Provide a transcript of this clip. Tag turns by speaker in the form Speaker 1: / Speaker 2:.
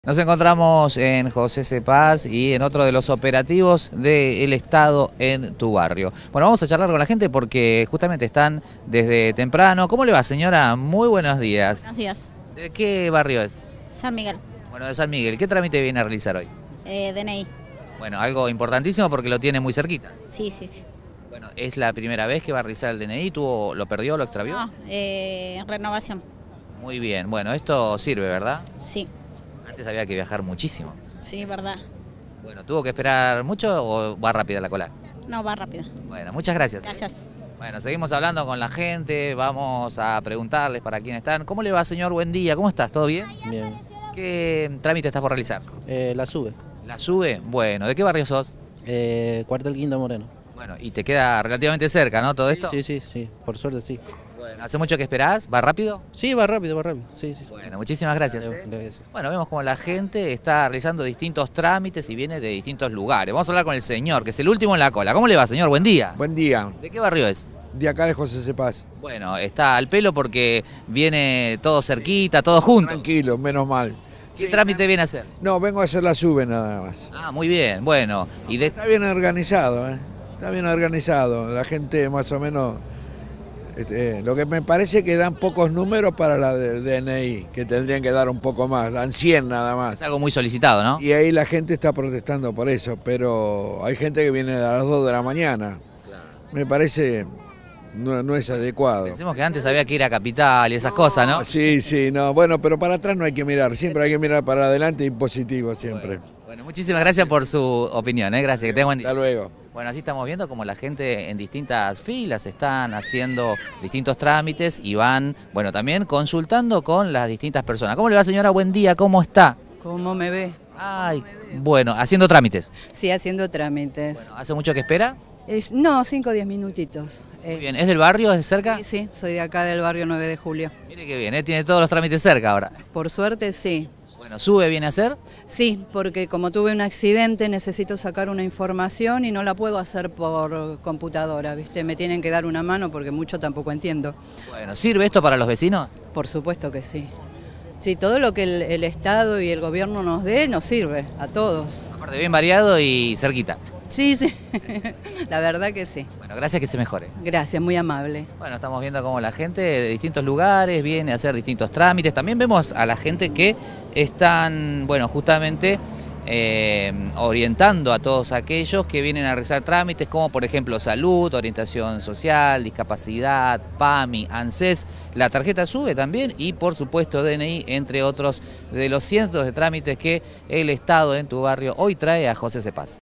Speaker 1: Nos encontramos en José Cepaz y en otro de los operativos del Estado en tu barrio. Bueno, vamos a charlar con la gente porque justamente están desde temprano. ¿Cómo le va, señora? Muy buenos días.
Speaker 2: Buenos días.
Speaker 1: ¿De qué barrio es?
Speaker 2: San Miguel.
Speaker 1: Bueno, de San Miguel. ¿Qué trámite viene a realizar hoy?
Speaker 2: DNI.
Speaker 1: Bueno, algo importantísimo porque lo tiene muy cerquita.
Speaker 2: Sí, sí, sí.
Speaker 1: Bueno, ¿es la primera vez que va a realizar el DNI? ¿Lo perdió, lo extravió?
Speaker 2: No, renovación.
Speaker 1: Muy bien. Bueno, esto sirve, ¿verdad?
Speaker 2: Sí,
Speaker 1: Antes había que viajar muchísimo.
Speaker 2: sí, verdad.
Speaker 1: Bueno, ¿tuvo que esperar mucho o va rápida la cola?
Speaker 2: No, va rápido.
Speaker 1: Bueno, muchas gracias.
Speaker 2: Gracias.
Speaker 1: Bueno, seguimos hablando con la gente, vamos a preguntarles para quién están. ¿Cómo le va, señor? Buen día, ¿cómo estás? ¿Todo bien?
Speaker 3: Bien.
Speaker 1: ¿Qué trámite estás por realizar?
Speaker 3: La sube.
Speaker 1: ¿La sube? Bueno, ¿de qué barrio sos?
Speaker 3: Cuartel Quinta Moreno.
Speaker 1: Bueno, y te queda relativamente cerca, ¿no? ¿Todo esto?
Speaker 3: Sí, sí, sí. Por suerte sí.
Speaker 1: Bueno, ¿hace mucho que esperás? ¿Va rápido?
Speaker 3: Sí, va rápido, va rápido. Sí, sí.
Speaker 1: Bueno, muchísimas gracias.
Speaker 3: Gracias.
Speaker 1: Bueno, vemos como la gente está realizando distintos trámites y viene de distintos lugares. Vamos a hablar con el señor, que es el último en la cola. ¿Cómo le va, señor? Buen día.
Speaker 4: Buen día,
Speaker 1: ¿De qué barrio es?
Speaker 4: de acá de José Cepaz.
Speaker 1: Bueno, está al pelo porque viene todo cerquita, todo junto.
Speaker 4: Tranquilo, menos mal.
Speaker 1: ¿Qué trámite viene a hacer?
Speaker 4: No, vengo a hacer la sube nada más.
Speaker 1: Ah, muy bien, bueno. Y de...
Speaker 4: Está bien organizado, ¿eh? Está bien organizado. La gente más o menos... lo que me parece que dan pocos números para la del DNI, que tendrían que dar un poco más, dan 100 nada
Speaker 1: Es
Speaker 4: más.
Speaker 1: algo muy solicitado, ¿no?
Speaker 4: Y ahí la gente está protestando por eso, pero hay gente que viene a las 2 de la mañana. Me parece no es adecuado.
Speaker 1: Pensemos que antes había que ir a Capital y esas cosas, ¿no?
Speaker 4: Sí, sí, no. Bueno, pero para atrás no hay que mirar, siempre hay que mirar para adelante y positivo siempre.
Speaker 1: Bueno, muchísimas gracias por su opinión, ¿eh? Gracias, que tenga buen día.
Speaker 4: Hasta luego.
Speaker 1: Bueno, así estamos viendo como la gente en distintas filas están haciendo distintos trámites y van, bueno, también consultando con las distintas personas. ¿Cómo le va, señora? Buen día, ¿cómo está?
Speaker 5: ¿Cómo me ve?
Speaker 1: Ay, bueno, haciendo trámites.
Speaker 5: Sí, haciendo trámites.
Speaker 1: Bueno, ¿hace mucho que espera?
Speaker 5: No, 5 o 10 minutitos.
Speaker 1: Muy bien, ¿es del barrio, es de cerca?
Speaker 5: Sí, sí, soy de acá del barrio 9 de Julio.
Speaker 1: Mire qué bien, ¿eh? Tiene todos los trámites cerca ahora.
Speaker 5: Por suerte, sí.
Speaker 1: Bueno, ¿sube, viene a hacer?
Speaker 5: Sí, porque como tuve un accidente necesito sacar una información y no la puedo hacer por computadora, ¿viste? Me tienen que dar una mano porque mucho tampoco entiendo.
Speaker 1: Bueno, ¿sirve esto para los vecinos?
Speaker 5: Por supuesto que sí. Sí, todo lo que el Estado y el gobierno nos dé nos sirve a todos.
Speaker 1: Aparte, bien variado y cerquita.
Speaker 5: Sí, sí, la verdad que sí.
Speaker 1: Bueno, gracias, que se mejore.
Speaker 5: Gracias, muy amable.
Speaker 1: Bueno, estamos viendo cómo la gente de distintos lugares viene a hacer distintos trámites. También vemos a la gente que están, bueno, justamente orientando a todos aquellos que vienen a realizar trámites como por ejemplo salud, orientación social, discapacidad, PAMI, ANSES, la tarjeta SUBE también y por supuesto DNI, entre otros de los cientos de trámites que el Estado en tu barrio hoy trae a José Cepaz.